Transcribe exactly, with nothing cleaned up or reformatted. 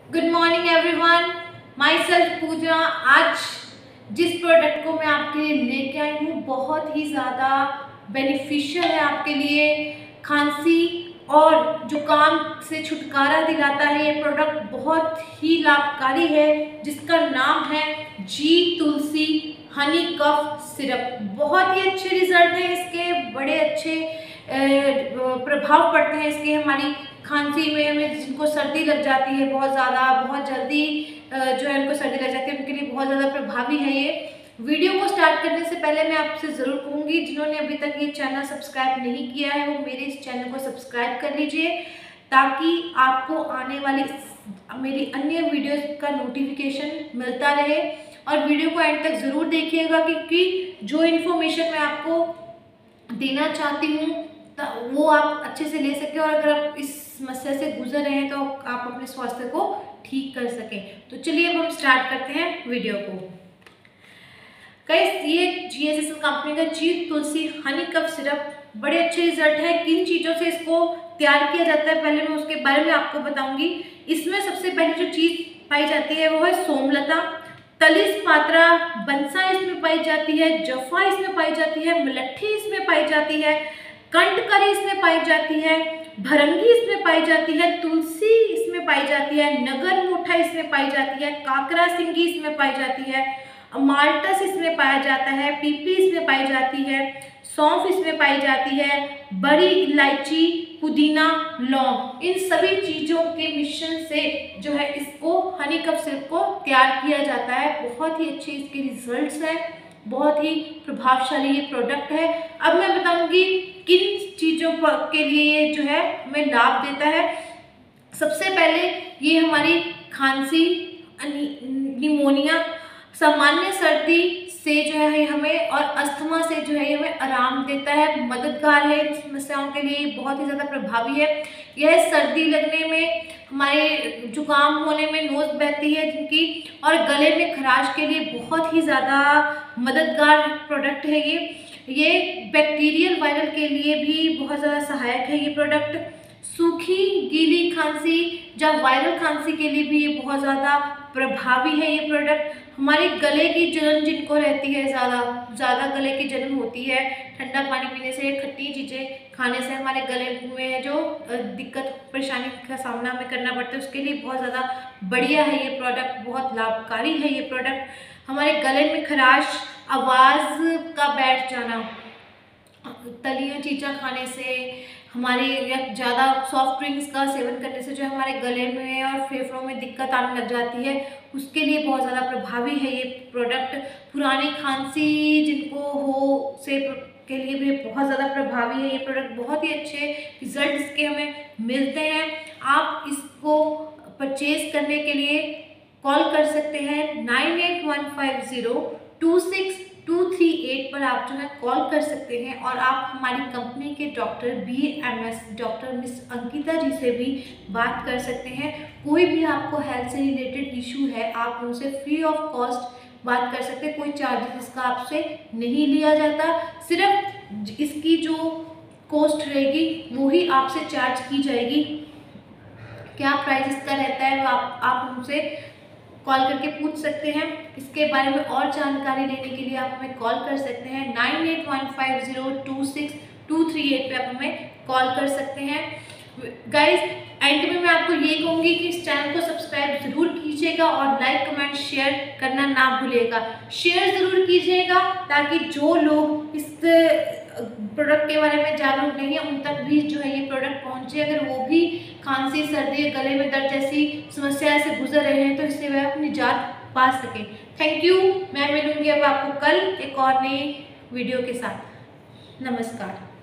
Good morning everyone, myself Pooja. आज जिस product को मैं आपके लिए लेके आई हूँ बहुत ही ज़्यादा बेनिफिशियल है आपके लिए। खांसी और जुकाम से छुटकारा दिलाता है। ये प्रोडक्ट बहुत ही लाभकारी है जिसका नाम है जी तुलसी हनी कफ सिरप। बहुत ही अच्छे रिजल्ट हैं इसके, बड़े अच्छे प्रभाव पड़ते हैं इसके हमारी खांसी में। हमें जिनको सर्दी लग जाती है बहुत ज़्यादा, बहुत जल्दी जो है उनको सर्दी लग जाती है, उनके लिए बहुत ज़्यादा प्रभावी है ये। वीडियो को स्टार्ट करने से पहले मैं आपसे ज़रूर कहूँगी, जिन्होंने अभी तक ये चैनल सब्सक्राइब नहीं किया है वो मेरे इस चैनल को सब्सक्राइब कर लीजिए, ताकि आपको आने वाली मेरी अन्य वीडियोस का नोटिफिकेशन मिलता रहे। और वीडियो को एंड तक ज़रूर देखिएगा, क्योंकि जो इन्फॉर्मेशन मैं आपको देना चाहती हूँ वो आप अच्छे से ले सकें, और अगर आप इस समस्या से गुजर रहे हैं तो आप अपने स्वास्थ्य को ठीक कर सकें। तो चलिए अब हम स्टार्ट करते हैं वीडियो को। गाइस, ये जीएसएसएल कंपनी का जी तुलसी हनी कफ सिरप बड़े अच्छे रिजल्ट है। किन चीज़ों से इसको तैयार किया जाता है पहले मैं उसके बारे में आपको बताऊंगी। इसमें सबसे पहले जो चीज़ पाई जाती है वो है सोमलता, तलिस पात्रा बंसा इसमें पाई जाती है, जफा इसमें पाई जाती है, मलट्ठी इसमें पाई जाती है, कंटकरी इसमें पाई जाती है, भरंगी इसमें पाई जाती है, तुलसी इसमें पाई जाती है, नगर मोठा इसमें पाई जाती है, काकरा सिंगी इसमें पाई जाती है, माल्टस इसमें पाया जाता है, पीपली इसमें पाई जाती है, सौंफ इसमें पाई जाती है, बड़ी इलायची, पुदीना, लौंग। इन सभी चीज़ों के मिश्रण से जो है इसको हनी कफ सिरप को तैयार किया जाता है। बहुत ही अच्छे इसके रिजल्ट्स हैं, बहुत ही प्रभावशाली ये प्रोडक्ट है। अब मैं बताऊंगी किन चीज़ों के लिए ये जो है हमें लाभ देता है। सबसे पहले ये हमारी खांसी, निमोनिया, सामान्य सर्दी से जो है हमें और अस्थमा से जो है हमें आराम देता है, मददगार है। इन समस्याओं के लिए बहुत ही ज़्यादा प्रभावी है। यह सर्दी लगने में, हमारे जुकाम होने में, नोज़ बहती है जिनकी, और गले में खराश के लिए बहुत ही ज़्यादा मददगार प्रोडक्ट है ये। ये बैक्टीरियल वायरल के लिए भी बहुत ज़्यादा सहायक है ये प्रोडक्ट। सूखी गीली खांसी या वायरल खांसी के लिए भी ये बहुत ज़्यादा प्रभावी है ये प्रोडक्ट। हमारे गले की जलन जिनको रहती है, ज़्यादा ज़्यादा गले की जलन होती है, ठंडा पानी पीने से, खट्टी चीज़ें खाने से हमारे गले में जो दिक्कत परेशानी का सामना हमें करना पड़ता है, उसके लिए बहुत ज़्यादा बढ़िया है ये प्रोडक्ट, बहुत लाभकारी है ये प्रोडक्ट। हमारे गले में खराश, आवाज़ का बैठ जाना, तली हुई चीज़ें खाने से, हमारे या ज़्यादा सॉफ्ट ड्रिंक्स का सेवन करने से जो हमारे गले में और फेफड़ों में दिक्कत आने लग जाती है, उसके लिए बहुत ज़्यादा प्रभावी है ये प्रोडक्ट। पुरानी खांसी जिनको हो से के लिए भी बहुत ज़्यादा प्रभावी है ये प्रोडक्ट। बहुत ही अच्छे रिजल्ट इसके हमें मिलते हैं। आप इसको परचेज करने के लिए कॉल कर सकते हैं nine eight one five zero two six two three eight पर आप जो है कॉल कर सकते हैं, और आप हमारी कंपनी के doctor B M S doctor miss Ankita ji से भी बात कर सकते हैं। कोई भी आपको हेल्थ से रिलेटेड इशू है आप उनसे फ्री ऑफ कॉस्ट बात कर सकते हैं। कोई चार्जेस इसका आपसे नहीं लिया जाता, सिर्फ इसकी जो कॉस्ट रहेगी वो ही आपसे चार्ज की जाएगी। क्या प्राइस इसका रहता है वो आप आप उनसे कॉल करके पूछ सकते हैं। इसके बारे में और जानकारी लेने के लिए आप हमें कॉल कर सकते हैं nine eight one five zero two six two three eight पे आप हमें कॉल कर सकते हैं। गाइस, एंड में मैं आपको ये कहूँगी कि इस चैनल को सब्सक्राइब ज़रूर कीजिएगा और लाइक कमेंट शेयर करना ना भूलिएगा। शेयर ज़रूर कीजिएगा ताकि जो लोग इस प्रोडक्ट के बारे में जागरूक नहीं है उन तक भी जो है ये प्रोडक्ट पहुंचे। अगर वो भी खांसी, सर्दी, गले में दर्द जैसी समस्या से गुजर रहे हैं तो इससे वह अपनी निजात पा सकें। Thank you. मैं मिलूंगी अब आपको कल एक और नई वीडियो के साथ। नमस्कार।